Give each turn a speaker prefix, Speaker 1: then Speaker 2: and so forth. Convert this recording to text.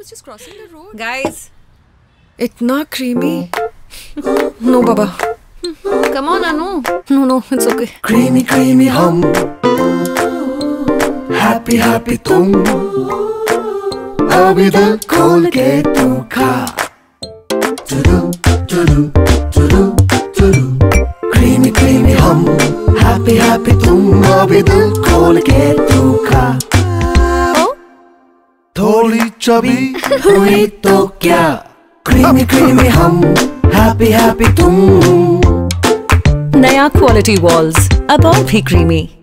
Speaker 1: was just crossing the road.
Speaker 2: Guys,
Speaker 1: इतना creamy. No, Baba.
Speaker 2: come on, Anu.
Speaker 1: No, it's okay.
Speaker 3: Creamy, creamy hum. Happy, happy तुम. अभी दिल खोल के तू खा. Tudu, tudu, tudu, tudu. Creamy, creamy hum. Happy, happy तुम. अभी दिल खोल के तू खा. थोड़ी चबी हुई तो क्या? Creamy, creamy hum. Happy, happy तुम.
Speaker 2: नया क्वालिटी वॉल्स अब और भी क्रीमी.